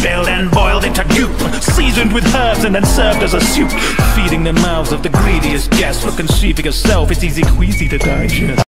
Spilled and boiled into goop, seasoned with herbs and then served as a soup, feeding the mouths of the greediest guests. Look and see for yourself, it's easy queasy to digest.